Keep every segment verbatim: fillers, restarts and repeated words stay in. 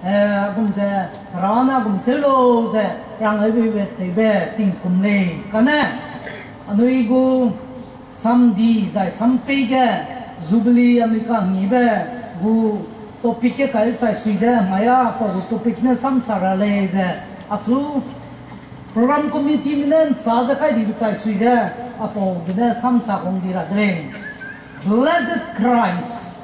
cũng sẽ ra na cũng tới lâu sẽ yang ấy về về tới về tình cùng này cái này anh ấy go sam đi giải sam pay cái jubilee anh ấy cả nghỉ về go topic cái cái chạy suy ra maya có topic này sam sara lệ sẽ atu program committee mình sa ra cái đi chạy suy ra apo cái này sam sa không đi ra đấy blessed Christ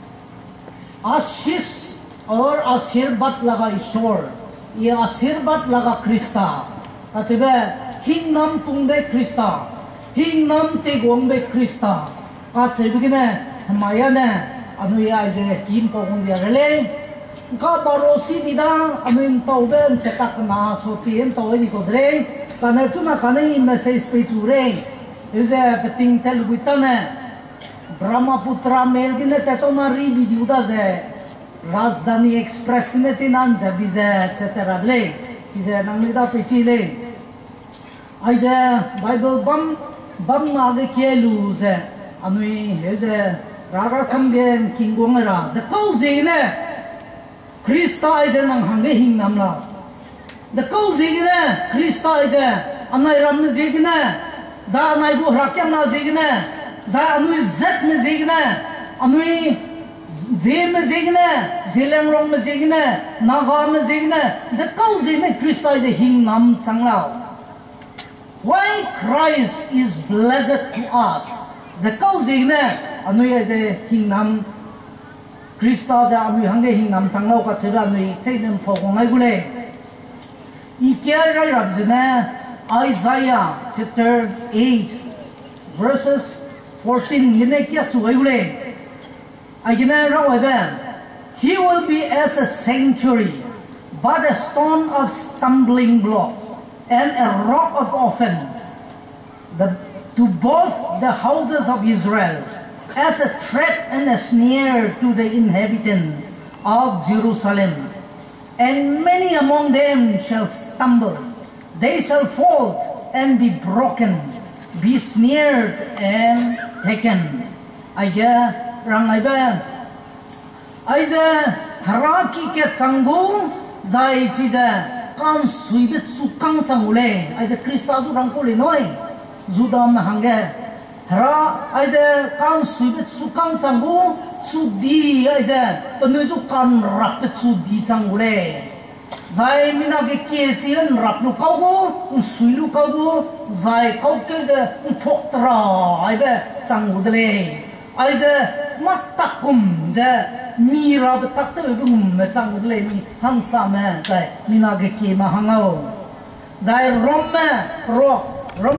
Ashish और आशीर्वाद लगा ईश्वर ये आशीर्वाद लगा Crysta अतबे हिंग नाम तुंबे Crysta हिंग नाम ते गोंबे क्रिस्ता अतबे माया ने अनुया जे किम पोंग दिया रले का बारोसी दिदा अमिन तौबे चेतक ना सोतीन तौई को दरे कने चुना कने मैसेज पे चुरे इजे पेटिंग तेल गुइतने ब्रह्मपुत्र मेल किने तेतोना री वीडियो दा जे राजधानी एक्सप्रेस ने तिनान जबिजे etc ले किजे नंगलिदा पिची ले आइजे बाइबल बम बम नागे केलू जे अनुई हेजे रारा समगे किंगोंगरा द कौजे ने क्रिस्ता आइजे नंग हंगे हिंग नामला द कौजे ने क्रिस्ता आइजे अनाय राम जिगने जा अनाय गो राक्या ना जिगने जा अनुई जत में जिगने अनुई जे में जिगने जिलेंग रोंग में जिगने नागा में जिगने द कौजे ने क्रिस्ता आइजे हिंग नाम संगलाओ why Christ is blessed to us the cause ne anui je hing nam Krista ja anui hange hing nam changlo ka chira anui cheinem phogong ai gule I kya rai rab jene Isaiah chapter eight verses fourteen ne kya chu ai gule agina ra wa ba he will be as a sanctuary but a stone of stumbling block and a rock of offense the, to both the houses of Israel, as a threat and a snare to the inhabitants of Jerusalem. And many among them shall stumble, they shall fall and be broken, be snared and taken. Aya rangaiba aise haraki ke changbu zai chija kan suibet sukang changule aise Krista zu rangkoli noi zudam hange hara aise kan suibet sukang changbu sudi aise panu zu kan rap sudi changule zai mina ge ke chian rap lu kau bu suilu kau bu zai kau ke je thok tra aise changudle aise matakum je Mira betak tu bung macam tu le ni hang sama, zai mina ke kema hangau, zai rom me ro